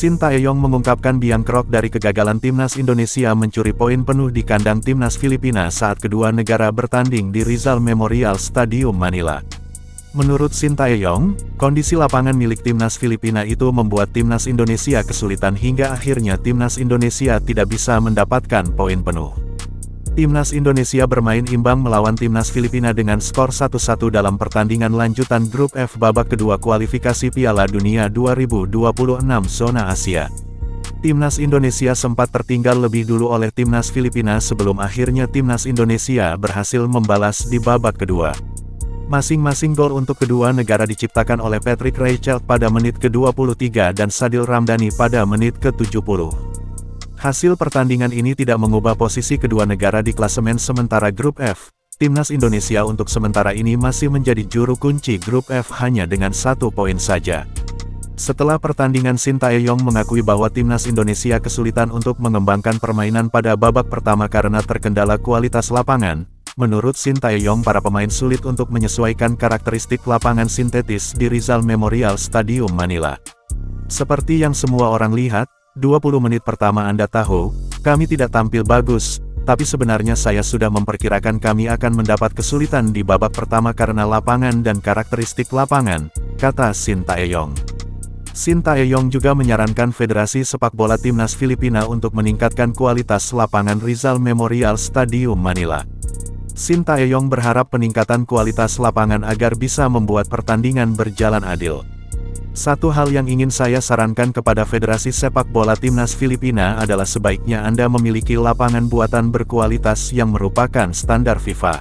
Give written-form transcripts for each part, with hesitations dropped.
Sintayong mengungkapkan biang kerok dari kegagalan timnas Indonesia mencuri poin penuh di kandang timnas Filipina saat kedua negara bertanding di Rizal Memorial Stadium Manila. Menurut Sintayong, kondisi lapangan milik timnas Filipina itu membuat timnas Indonesia kesulitan hingga akhirnya timnas Indonesia tidak bisa mendapatkan poin penuh. Timnas Indonesia bermain imbang melawan timnas Filipina dengan skor 1-1 dalam pertandingan lanjutan Grup F babak kedua kualifikasi Piala Dunia 2026 zona Asia. Timnas Indonesia sempat tertinggal lebih dulu oleh timnas Filipina sebelum akhirnya timnas Indonesia berhasil membalas di babak kedua. Masing-masing gol untuk kedua negara diciptakan oleh Patrick Reichelt pada menit ke-23 dan Sadil Ramdhani pada menit ke-70. Hasil pertandingan ini tidak mengubah posisi kedua negara di klasemen sementara Grup F. Timnas Indonesia untuk sementara ini masih menjadi juru kunci Grup F hanya dengan 1 poin saja. Setelah pertandingan, Sintayong mengakui bahwa timnas Indonesia kesulitan untuk mengembangkan permainan pada babak pertama karena terkendala kualitas lapangan. Menurut Sintayong, para pemain sulit untuk menyesuaikan karakteristik lapangan sintetis di Rizal Memorial Stadium Manila. Seperti yang semua orang lihat, 20 menit pertama Anda tahu, kami tidak tampil bagus, tapi sebenarnya saya sudah memperkirakan kami akan mendapat kesulitan di babak pertama karena lapangan dan karakteristik lapangan, kata Sintayong. Sintayong juga menyarankan Federasi Sepak Bola Timnas Filipina untuk meningkatkan kualitas lapangan Rizal Memorial Stadium Manila. Sintayong berharap peningkatan kualitas lapangan agar bisa membuat pertandingan berjalan adil. Satu hal yang ingin saya sarankan kepada Federasi Sepak Bola Timnas Filipina adalah sebaiknya Anda memiliki lapangan buatan berkualitas yang merupakan standar FIFA.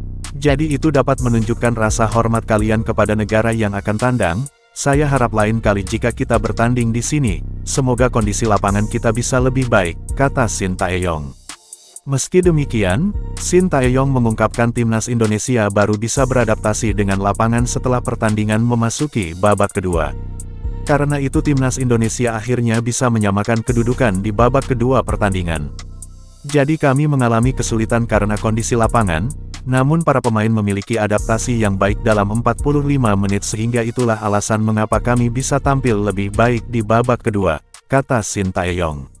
Jadi itu dapat menunjukkan rasa hormat kalian kepada negara yang akan tandang. Saya harap lain kali jika kita bertanding di sini, semoga kondisi lapangan kita bisa lebih baik, kata Sintayong. Meski demikian, Sintayong mengungkapkan timnas Indonesia baru bisa beradaptasi dengan lapangan setelah pertandingan memasuki babak kedua. Karena itu timnas Indonesia akhirnya bisa menyamakan kedudukan di babak kedua pertandingan. Jadi kami mengalami kesulitan karena kondisi lapangan, namun para pemain memiliki adaptasi yang baik dalam 45 menit sehingga itulah alasan mengapa kami bisa tampil lebih baik di babak kedua, kata Sintayong.